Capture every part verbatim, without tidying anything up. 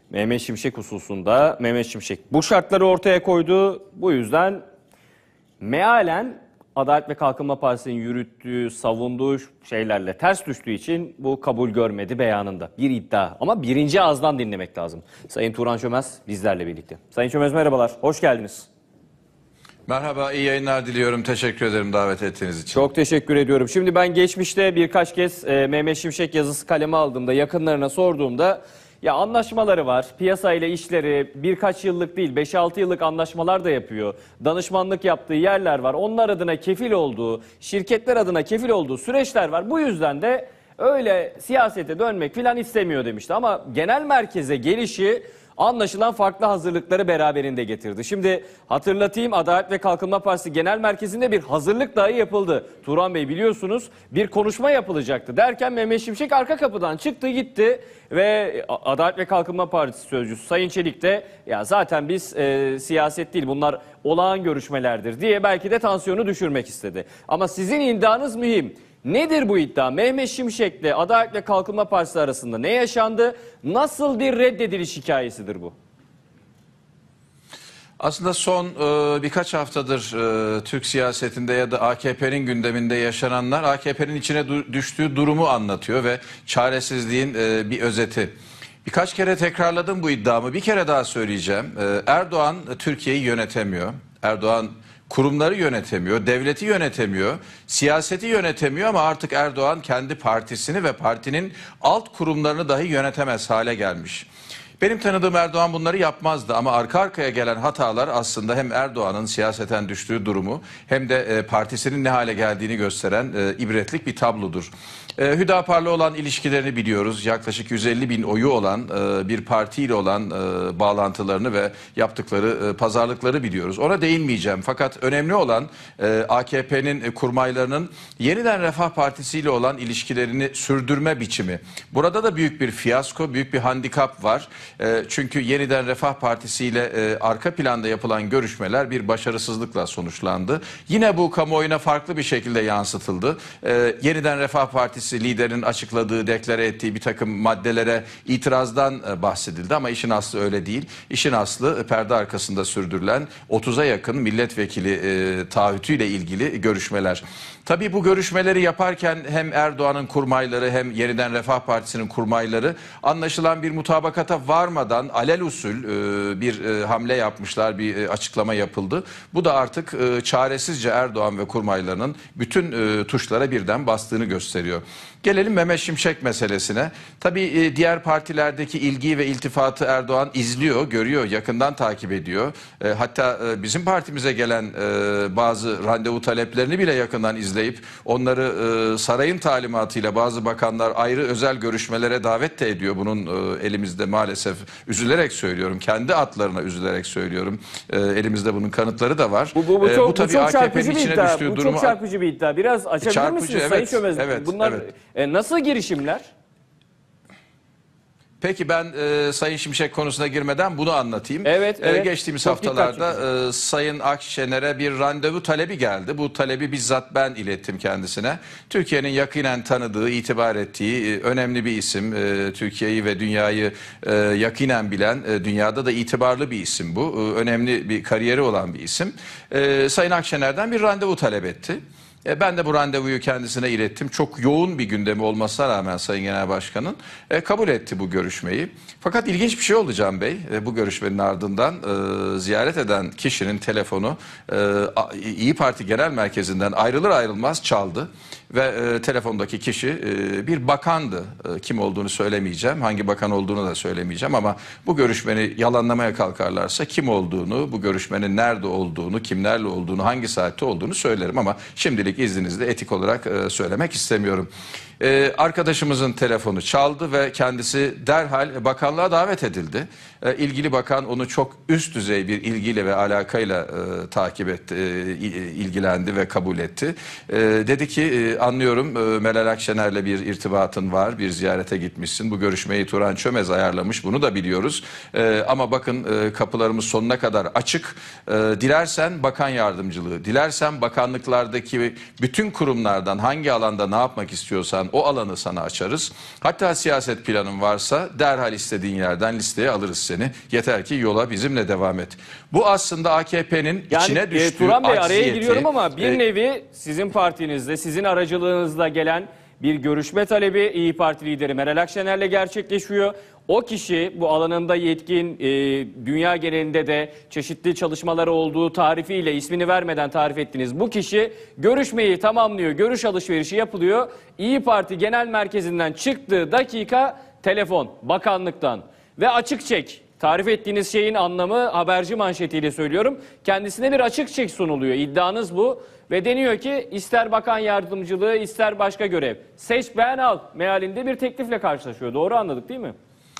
Mehmet Şimşek hususunda Mehmet Şimşek bu şartları ortaya koydu. Bu yüzden mealen Adalet ve Kalkınma Partisi'nin yürüttüğü, savunduğu şeylerle ters düştüğü için bu kabul görmedi beyanında. Bir iddia ama birinci ağızdan dinlemek lazım. Sayın Turan Çömez bizlerle birlikte. Sayın Çömez merhabalar, hoş geldiniz. Merhaba, iyi yayınlar diliyorum. Teşekkür ederim davet ettiğiniz için. Çok teşekkür ediyorum. Şimdi ben geçmişte birkaç kez e, Mehmet Şimşek yazısı kaleme aldığımda, yakınlarına sorduğumda ya anlaşmaları var, piyasayla işleri birkaç yıllık değil beş altı yıllık anlaşmalar da yapıyor. Danışmanlık yaptığı yerler var. Onlar adına kefil olduğu, şirketler adına kefil olduğu süreçler var. Bu yüzden de öyle siyasete dönmek falan istemiyor demişti. Ama genel merkeze gelişi anlaşılan farklı hazırlıkları beraberinde getirdi. Şimdi hatırlatayım, Adalet ve Kalkınma Partisi Genel Merkezi'nde bir hazırlık dahi yapıldı. Turan Bey biliyorsunuz bir konuşma yapılacaktı. Derken Mehmet Şimşek arka kapıdan çıktı gitti ve Adalet ve Kalkınma Partisi sözcüsü Sayın Çelik de ya zaten biz e, siyaset değil bunlar olağan görüşmelerdir diye belki de tansiyonu düşürmek istedi. Ama sizin iddianız mühim. Nedir bu iddia? Mehmet Şimşek'le Adalet ve Kalkınma Partisi arasında ne yaşandı? Nasıl bir reddediliş hikayesidir bu? Aslında son e, birkaç haftadır e, Türk siyasetinde ya da A K P'nin gündeminde yaşananlar A K P'nin içine du- düştüğü durumu anlatıyor ve çaresizliğin e, bir özeti. Birkaç kere tekrarladım bu iddiamı. Bir kere daha söyleyeceğim. E, Erdoğan Türkiye'yi yönetemiyor. Erdoğan kurumları yönetemiyor, devleti yönetemiyor, siyaseti yönetemiyor ama artık Erdoğan kendi partisini ve partinin alt kurumlarını dahi yönetemez hale gelmiş. Benim tanıdığım Erdoğan bunları yapmazdı ama arka arkaya gelen hatalar aslında hem Erdoğan'ın siyaseten düştüğü durumu hem de partisinin ne hale geldiğini gösteren ibretlik bir tablodur. Hüdapar'la olan ilişkilerini biliyoruz. Yaklaşık yüz elli bin oyu olan bir partiyle olan bağlantılarını ve yaptıkları pazarlıkları biliyoruz. Ona değinmeyeceğim. Fakat önemli olan A K P'nin kurmaylarının Yeniden Refah Partisi ile olan ilişkilerini sürdürme biçimi. Burada da büyük bir fiyasko, büyük bir handikap var. Çünkü Yeniden Refah Partisi ile arka planda yapılan görüşmeler bir başarısızlıkla sonuçlandı. Yine bu kamuoyuna farklı bir şekilde yansıtıldı. Yeniden Refah Partisi liderinin açıkladığı, deklare ettiği bir takım maddelere itirazdan bahsedildi ama işin aslı öyle değil. İşin aslı perde arkasında sürdürülen otuza yakın milletvekili e, taahhütüyle ilgili görüşmeler. Tabii bu görüşmeleri yaparken hem Erdoğan'ın kurmayları hem Yeniden Refah Partisi'nin kurmayları anlaşılan bir mutabakata varmadan alelüsül e, bir e, hamle yapmışlar, bir e, açıklama yapıldı. Bu da artık e, çaresizce Erdoğan ve kurmaylarının bütün e, tuşlara birden bastığını gösteriyor. Gelelim Mehmet Şimşek meselesine. Tabii e, diğer partilerdeki ilgiyi ve iltifatı Erdoğan izliyor, görüyor, yakından takip ediyor. E, hatta e, bizim partimize gelen e, bazı randevu taleplerini bile yakından izleyip onları e, sarayın talimatıyla bazı bakanlar ayrı özel görüşmelere davet de ediyor. Bunun e, elimizde maalesef üzülerek söylüyorum, kendi atlarına üzülerek söylüyorum. E, elimizde bunun kanıtları da var. Bu, bu, bu çok, e, bu tabii bu çok çarpıcı bir iddia. Bu durumu... çok çarpıcı bir iddia. Biraz açabilir çarpıcı, misiniz evet, Sayın Çömez? Evet, Bunlar evet. e, nasıl girişimler? Peki ben e, Sayın Şimşek konusuna girmeden bunu anlatayım. Evet, evet. E, geçtiğimiz Çok haftalarda e, Sayın Akşener'e bir randevu talebi geldi. Bu talebi bizzat ben ilettim kendisine. Türkiye'nin yakinen tanıdığı, itibar ettiği e, önemli bir isim. E, Türkiye'yi ve dünyayı e, yakinen bilen, e, dünyada da itibarlı bir isim bu. E, önemli bir kariyeri olan bir isim. E, Sayın Akşener'den bir randevu talep etti. E, ben de bu randevuyu kendisine ilettim. Çok yoğun bir gündemi olmasına rağmen Sayın Genel Başkan'ın e, kabul etti bu görüşmeyi. Fakat ilginç bir şey oldu Can Bey. E, bu görüşmenin ardından e, ziyaret eden kişinin telefonu e, İYİ Parti Genel Merkezi'nden ayrılır ayrılmaz çaldı. Ve e, telefondaki kişi e, bir bakandı. E, kim olduğunu söylemeyeceğim. Hangi bakan olduğunu da söylemeyeceğim ama bu görüşmeni yalanlamaya kalkarlarsa kim olduğunu, bu görüşmenin nerede olduğunu, kimlerle olduğunu, hangi saatte olduğunu söylerim ama şimdilik izninizle etik olarak e, söylemek istemiyorum. Ee, arkadaşımızın telefonu çaldı ve kendisi derhal bakanlığa davet edildi. Ee, ilgili bakan onu çok üst düzey bir ilgiyle ve alakayla e, takip etti, e, ilgilendi ve kabul etti. E, dedi ki e, anlıyorum e, Meral Akşener'le bir irtibatın var, bir ziyarete gitmişsin. Bu görüşmeyi Turan Çömez ayarlamış, bunu da biliyoruz. E, ama bakın e, kapılarımız sonuna kadar açık. E, dilersen bakan yardımcılığı, dilersen bakanlıklardaki bütün kurumlardan hangi alanda ne yapmak istiyorsan o alanı sana açarız. Hatta siyaset planın varsa derhal istediğin yerden listeye alırız seni. Yeter ki yola bizimle devam et. Bu aslında A K P'nin Yani içine e, düştüğü Turan Bey araya acziyeti, giriyorum ama bir e, nevi sizin partinizde, sizin aracılığınızda gelen bir görüşme talebi İYİ Parti lideri Meral Akşener'le gerçekleşiyor. O kişi bu alanında yetkin, e, dünya genelinde de çeşitli çalışmaları olduğu tarifiyle, ismini vermeden tarif ettiğiniz bu kişi görüşmeyi tamamlıyor, görüş alışverişi yapılıyor. İYİ Parti Genel Merkezi'nden çıktığı dakika telefon bakanlıktan ve açık çek. Tarif ettiğiniz şeyin anlamı, haberci manşetiyle söylüyorum, kendisine bir açık çek sunuluyor. İddianız bu ve deniyor ki ister bakan yardımcılığı ister başka görev, seç beğen al mealinde bir teklifle karşılaşıyor. Doğru anladık değil mi?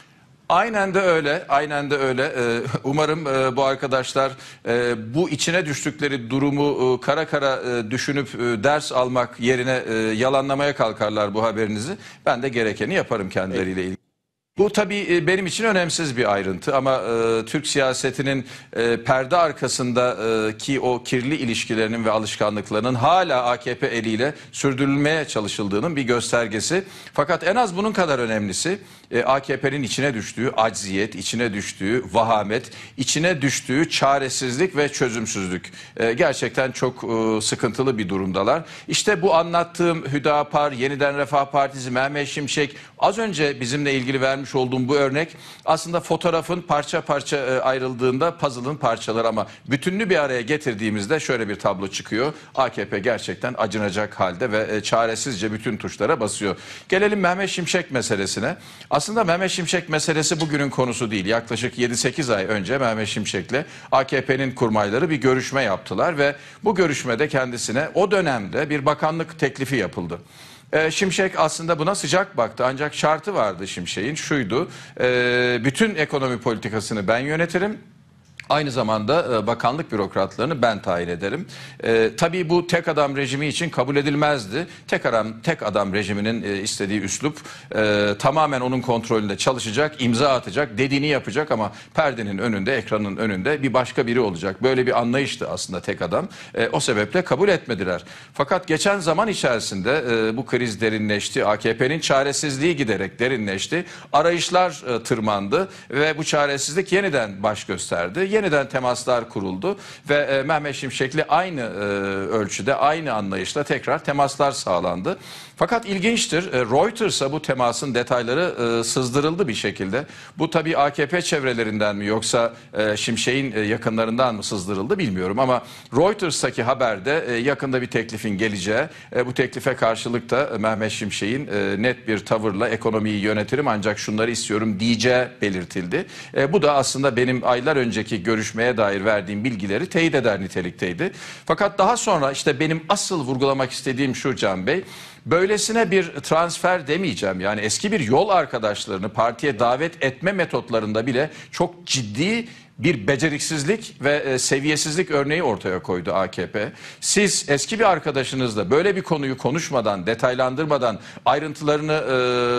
Aynen de öyle, aynen de öyle. Ee, Umarım e, bu arkadaşlar e, bu içine düştükleri durumu e, kara kara e, düşünüp e, ders almak yerine e, yalanlamaya kalkarlar bu haberinizi. Ben de gerekeni yaparım kendileriyle ilgili. Bu tabii e, benim için önemsiz bir ayrıntı ama e, Türk siyasetinin e, perde arkasındaki o kirli ilişkilerinin ve alışkanlıklarının hala A K P eliyle sürdürülmeye çalışıldığının bir göstergesi. Fakat en az bunun kadar önemlisi e, A K P'nin içine düştüğü acziyet, içine düştüğü vahamet, içine düştüğü çaresizlik ve çözümsüzlük. E, gerçekten çok e, sıkıntılı bir durumdalar. İşte bu anlattığım Hüdapar, Yeniden Refah Partisi, Mehmet Şimşek, az önce bizimle ilgili vermiş olduğum bu örnek aslında fotoğrafın parça parça ayrıldığında puzzle'ın parçaları ama bütününü bir araya getirdiğimizde şöyle bir tablo çıkıyor. A K P gerçekten acınacak halde ve çaresizce bütün tuşlara basıyor. Gelelim Mehmet Şimşek meselesine. Aslında Mehmet Şimşek meselesi bugünün konusu değil. Yaklaşık yedi sekiz ay önce Mehmet Şimşek'le A K P'nin kurmayları bir görüşme yaptılar ve bu görüşmede kendisine o dönemde bir bakanlık teklifi yapıldı. Şimşek aslında buna sıcak baktı ancak şartı vardı Şimşek'in, şuydu: bütün ekonomi politikasını ben yönetirim. Aynı zamanda bakanlık bürokratlarını ben tayin ederim. E, tabii bu tek adam rejimi için kabul edilmezdi. Tek adam tek adam rejiminin e, istediği üslup e, tamamen onun kontrolünde çalışacak, imza atacak, dediğini yapacak ama perdenin önünde, ekranın önünde bir başka biri olacak. Böyle bir anlayıştı aslında tek adam. E, o sebeple kabul etmediler. Fakat geçen zaman içerisinde e, bu kriz derinleşti. A K P'nin çaresizliği giderek derinleşti. Arayışlar e, tırmandı ve bu çaresizlik yeniden baş gösterdi. Yeniden temaslar kuruldu ve e, Mehmet Şimşek'le aynı e, ölçüde, aynı anlayışla tekrar temaslar sağlandı. Fakat ilginçtir, e, Reuters'a bu temasın detayları e, sızdırıldı bir şekilde. Bu tabii A K P çevrelerinden mi yoksa e, Şimşek'in e, yakınlarından mı sızdırıldı bilmiyorum ama Reuters'taki haberde e, yakında bir teklifin geleceği, e, bu teklife karşılık da e, Mehmet Şimşek'in e, net bir tavırla ekonomiyi yönetirim ancak şunları istiyorum diyeceği belirtildi. E, bu da aslında benim aylar önceki görüşmeye dair verdiğim bilgileri teyit eder nitelikteydi. Fakat daha sonra işte benim asıl vurgulamak istediğim şu Can Bey, böylesine bir transfer demeyeceğim, yani eski bir yol arkadaşlarını partiye davet etme metotlarında bile çok ciddi bir beceriksizlik ve e, seviyesizlik örneği ortaya koydu A K P. Siz eski bir arkadaşınızla böyle bir konuyu konuşmadan, detaylandırmadan, ayrıntılarını e,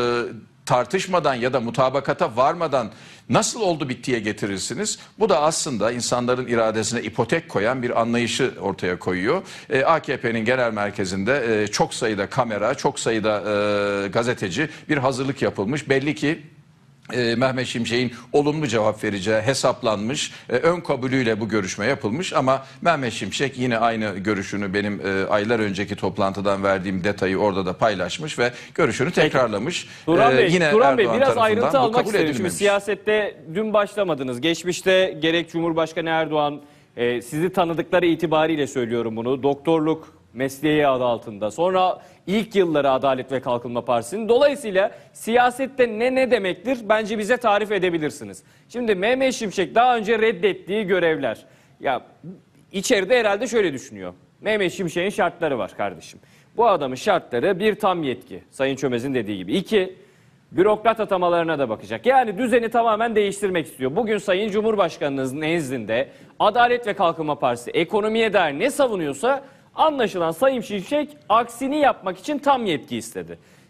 tartışmadan ya da mutabakata varmadan nasıl oldu bittiye getirirsiniz? Bu da aslında insanların iradesine ipotek koyan bir anlayışı ortaya koyuyor. E, A K P'nin genel merkezinde e, çok sayıda kamera, çok sayıda e, gazeteci, bir hazırlık yapılmış. Belli ki E, Mehmet Şimşek'in olumlu cevap vereceği hesaplanmış, e, ön kabulüyle bu görüşme yapılmış ama Mehmet Şimşek yine aynı görüşünü benim e, aylar önceki toplantıdan verdiğim detayı orada da paylaşmış ve görüşünü tekrarlamış. Turan Bey, E, yine Turan Bey Erdoğan biraz tarafından ayrıntı bu almak kabul isterim. Şimdi edilmemiş. siyasette dün başlamadınız. Geçmişte gerek Cumhurbaşkanı Erdoğan, e, sizi tanıdıkları itibariyle söylüyorum bunu, doktorluk mesleği adı altında. Sonra ilk yılları Adalet ve Kalkınma Partisi'nin. Dolayısıyla siyasette ne ne demektir bence bize tarif edebilirsiniz. Şimdi Mehmet Şimşek daha önce reddettiği görevler. Ya içeride herhalde şöyle düşünüyor. Mehmet Şimşek'in şartları var kardeşim. Bu adamın şartları: bir, tam yetki. Sayın Çömez'in dediği gibi. İki, bürokrat atamalarına da bakacak. Yani düzeni tamamen değiştirmek istiyor. Bugün Sayın Cumhurbaşkanınızın nezdinde Adalet ve Kalkınma Partisi ekonomiye dair ne savunuyorsa anlaşılan Sayın Şimşek aksini yapmak için tam yetki istedi.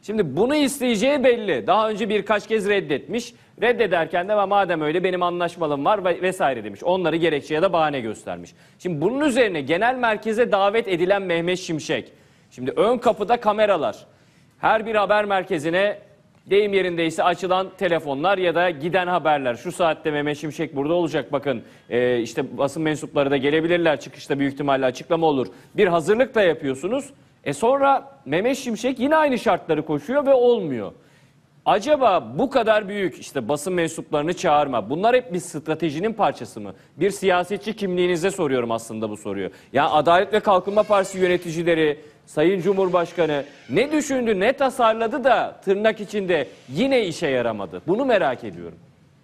Şimdi bunu isteyeceği belli. Daha önce birkaç kez reddetmiş. Reddederken de madem öyle benim anlaşmalım var ve- vesaire demiş. Onları gerekçe ya da bahane göstermiş. Şimdi bunun üzerine genel merkeze davet edilen Mehmet Şimşek. Şimdi ön kapıda kameralar. Her bir haber merkezine deyim yerindeyse açılan telefonlar ya da giden haberler. Şu saatte Mehmet Şimşek burada olacak bakın. Ee, işte basın mensupları da gelebilirler. Çıkışta büyük ihtimalle açıklama olur. Bir hazırlıkla yapıyorsunuz. E sonra Mehmet Şimşek yine aynı şartları koşuyor ve olmuyor. Acaba bu kadar büyük işte basın mensuplarını çağırma. Bunlar hep bir stratejinin parçası mı? Bir siyasetçi kimliğinize soruyorum aslında bu soruyu. Ya Adalet ve Kalkınma Partisi yöneticileri, Sayın Cumhurbaşkanı ne düşündü, ne tasarladı da tırnak içinde yine işe yaramadı? Bunu merak ediyorum.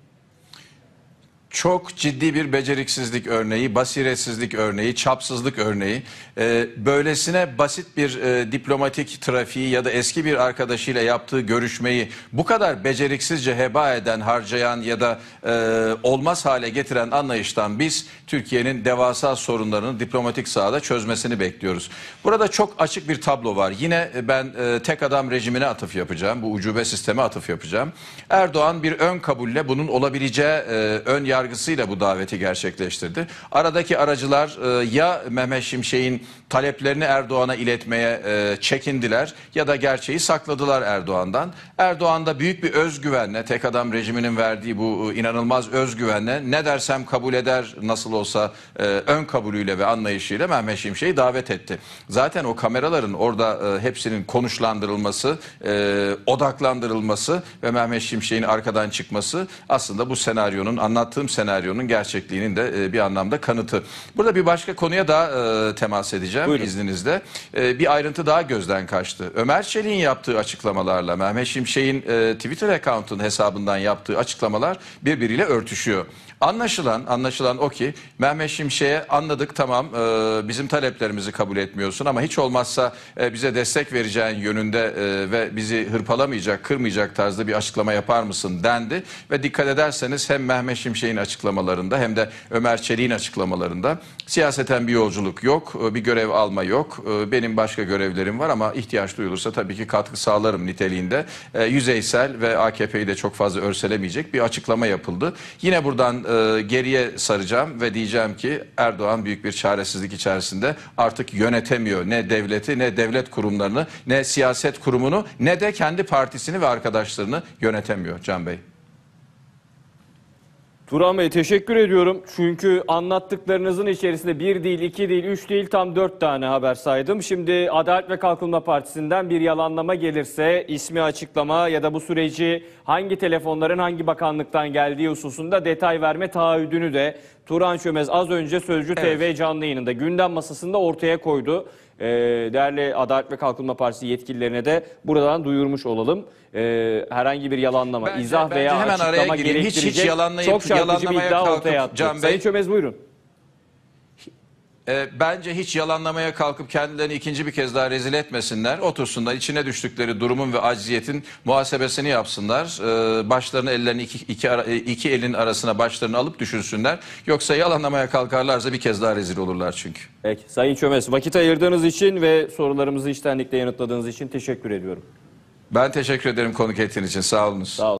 Çok ciddi bir beceriksizlik örneği, basiretsizlik örneği, çapsızlık örneği. Ee, böylesine basit bir e, diplomatik trafiği ya da eski bir arkadaşıyla yaptığı görüşmeyi bu kadar beceriksizce heba eden, harcayan ya da e, olmaz hale getiren anlayıştan biz Türkiye'nin devasa sorunlarını diplomatik sahada çözmesini bekliyoruz. Burada çok açık bir tablo var. Yine ben e, tek adam rejimine atıf yapacağım. Bu ucube sisteme atıf yapacağım. Erdoğan bir ön kabulle bunun olabileceği e, ön yargı yargısıyla bu daveti gerçekleştirdi. Aradaki aracılar e, ya Mehmet Şimşek'in taleplerini Erdoğan'a iletmeye e, çekindiler ya da gerçeği sakladılar Erdoğan'dan. Erdoğan da büyük bir özgüvenle, tek adam rejiminin verdiği bu e, inanılmaz özgüvenle ne dersem kabul eder nasıl olsa e, ön kabulüyle ve anlayışıyla Mehmet Şimşek'i davet etti. Zaten o kameraların orada e, hepsinin konuşlandırılması, e, odaklandırılması ve Mehmet Şimşek'in arkadan çıkması aslında bu senaryonun anlattığım senaryonun gerçekliğinin de bir anlamda kanıtı. Burada bir başka konuya daha e, temas edeceğim. Buyurun. İzninizle. E, bir ayrıntı daha gözden kaçtı. Ömer Çelik'in yaptığı açıklamalarla Mehmet Şimşek'in e, Twitter account'un hesabından yaptığı açıklamalar birbiriyle örtüşüyor. Anlaşılan, anlaşılan o ki Mehmet Şimşek'e anladık tamam e, bizim taleplerimizi kabul etmiyorsun ama hiç olmazsa e, bize destek vereceğin yönünde e, ve bizi hırpalamayacak, kırmayacak tarzda bir açıklama yapar mısın dendi. Ve dikkat ederseniz hem Mehmet Şimşek'in açıklamalarında hem de Ömer Çelik'in açıklamalarında siyaseten bir yolculuk yok, bir görev alma yok. Benim başka görevlerim var ama ihtiyaç duyulursa tabii ki katkı sağlarım niteliğinde e, yüzeysel ve A K P'yi de çok fazla örselemeyecek bir açıklama yapıldı. Yine buradan e, geriye saracağım ve diyeceğim ki Erdoğan büyük bir çaresizlik içerisinde artık yönetemiyor ne devleti ne devlet kurumlarını ne siyaset kurumunu ne de kendi partisini ve arkadaşlarını yönetemiyor Can Bey. Turan Bey teşekkür ediyorum. Çünkü anlattıklarınızın içerisinde bir değil, iki değil, üç değil tam dört tane haber saydım. Şimdi Adalet ve Kalkınma Partisi'nden bir yalanlama gelirse ismi açıklama ya da bu süreci hangi telefonların hangi bakanlıktan geldiği hususunda detay verme taahhüdünü de Turan Çömez az önce Sözcü Evet. T V canlı yayınında gündem masasında ortaya koydu. Ee, değerli Adalet ve Kalkınma Partisi yetkililerine de buradan duyurmuş olalım. Ee, herhangi bir yalanlama, Bence- izah bence veya hemen araya açıklama gireyim. Hiç- hiç gerektirecek yalanlayıp- çok çarpıcı bir yalanlamaya iddia kalkıp ortaya attı. Can Bey- Sayın Çömez buyurun. E, bence hiç yalanlamaya kalkıp kendilerini ikinci bir kez daha rezil etmesinler. Otursunlar içine düştükleri durumun ve acziyetin muhasebesini yapsınlar. E, başlarını ellerini iki, iki, ara- iki elin arasına başlarını alıp düşünsünler. Yoksa yalanlamaya kalkarlarsa bir kez daha rezil olurlar çünkü. Peki Sayın Çömez vakit ayırdığınız için ve sorularımızı içtenlikle yanıtladığınız için teşekkür ediyorum. Ben teşekkür ederim konuk ettiğiniz için. Sağ olunuz. Sağ olun.